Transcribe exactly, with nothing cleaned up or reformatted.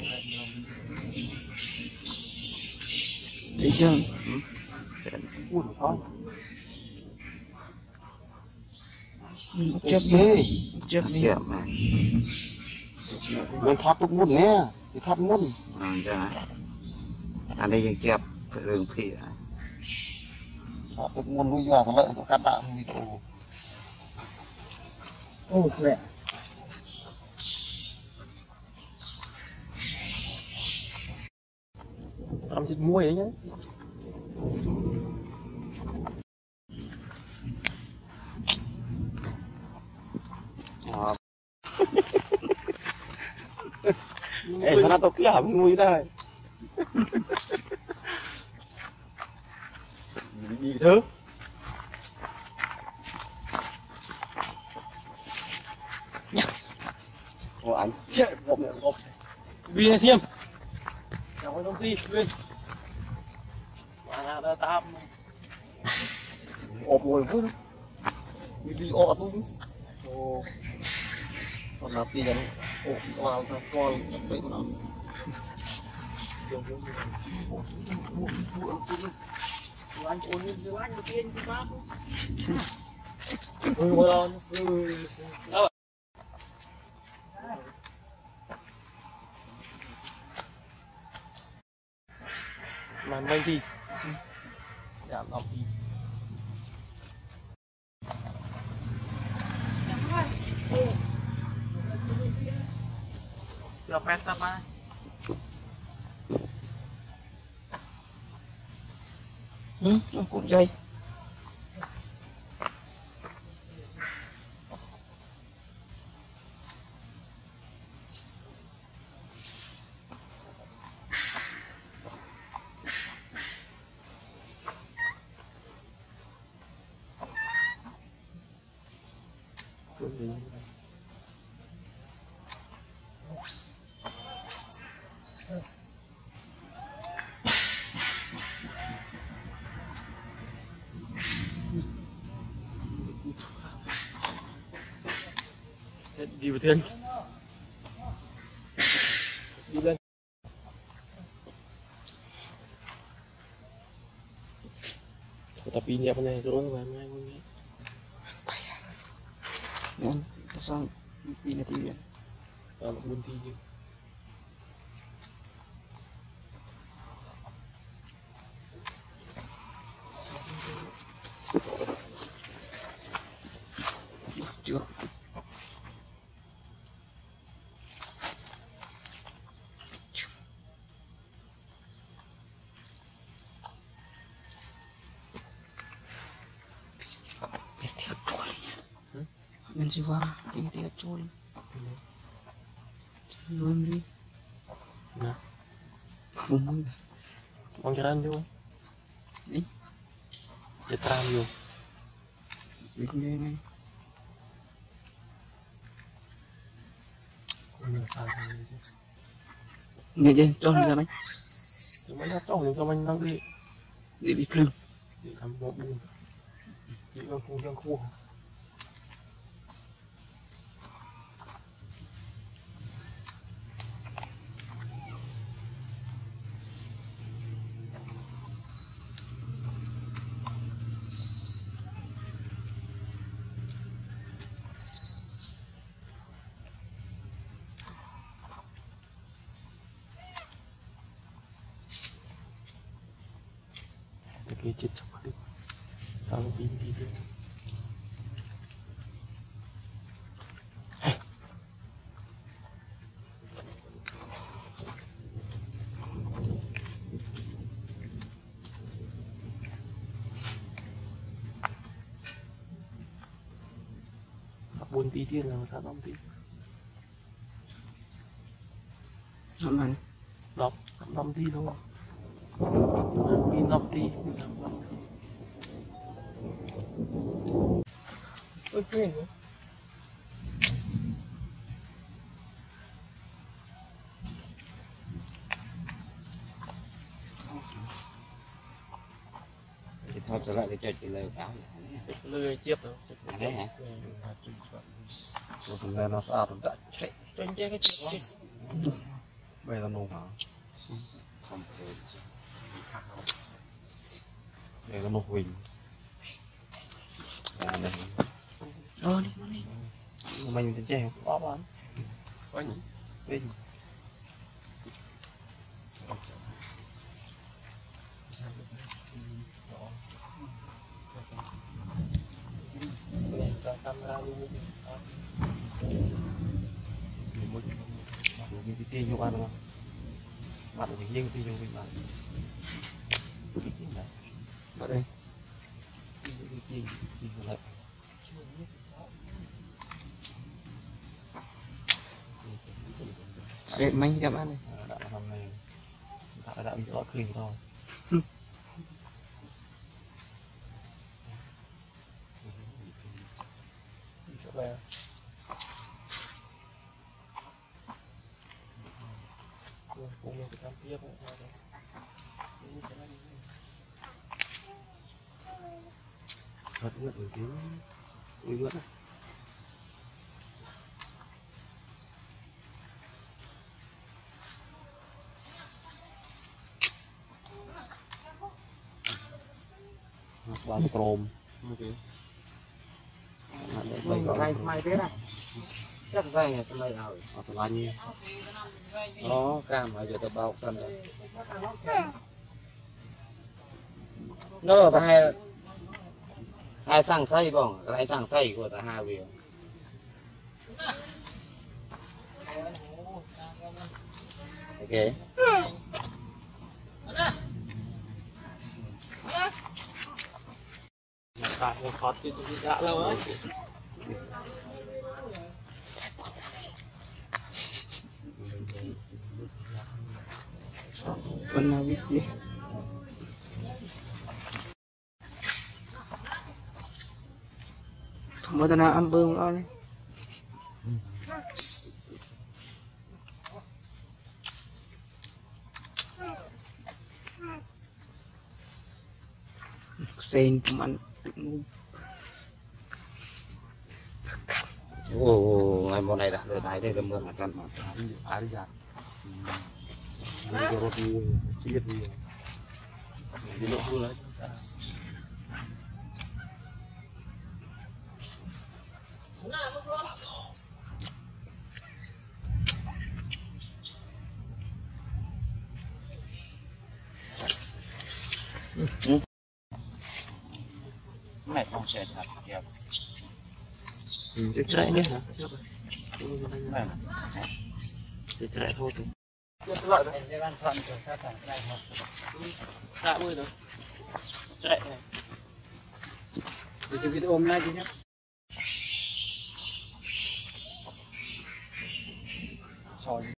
đi chân buồn sao chấp đi chấp đi mình thoát tục môn nè thì thoát môn anh đây chấp rừng phỉ thoát tục môn nuôi gà thằng lợi của các bạn mình tổ ô khỏe làm thịt muối đấy nhá ê nó tao kia hả mùi đây đi thứ ồ anh chết gộp nữa gộp vì này thiêm trong cái công ty viên mà là đã tạm ộp ngồi vui đi đi ộp luôn ồ còn là tiền ộp vào ra con vậy nó anh ôn lên dưới anh tiên cái bác ôi ôi ôi làm bánh thì giảm lòng thì chưa phép ta ba ừ nó cũng dây đi vào thiên đi lên tapi ini apa nih turun apa nih nên sang pin là tiền kalau bunti chứ chưa mình sẽ qua tìm tìm trôi luôn đi nè không muốn mong cho anh vô đi để tram vô đi nghe ngay nghe chưa cho mình ra mấy mình đã cho cho mình đang đi đi đi lưng để làm một buồn đi vào khu dân khu cái chết chọc đi tao tin đi đi buồn tí tiền là sao năm tí năm này đọc năm tí thôi in năm tí ôi quên nữa thôi trở lại cái chuyện lời cáo lời chiếc rồi đấy hả rồi phần này nó sao cũng đã chạy trên cái chuyện bây giờ nông hả không được bây giờ nông huỳnh à này ờ đi đi mình trên tre Có bán. có nhỉ Vinh Ra camera luôn. mình cái tiên vô ăn không bạn thì riêng tiên vô mình bạn ở đây tiên tiên lại sẽ mấy các bạn này đã làm này đã đã bị rõ khơi thôi Về. Cũng một cái cam tiếp nữa. thật nữa từ tiếng uy nữa bao chrome dây mai thế này chắc dây này dây nào ở từ bao nhiêu nó cam mà giờ tao bao sân rồi nó phải hai hai sang xây bỏng cái này sang xây của ta hai việc ok Tại một phát thì tôi đã lâu á. con nào biết đi không có nào ăn bơm con đi sen của anh ồ ngày một này đã được đại đây là mưa là căn à đi ra rồi thì chia thì đi lộ luôn đấy mẹ không sẽ thật kẹp cái trái nhé hả mẹ cái trái thôi thì Chưa lợi đấy. Cái ban thuận của sao thẳng này mà. Đã bơi rồi. Chạy này. thì cái video hôm nay chứ nhé Sỏi.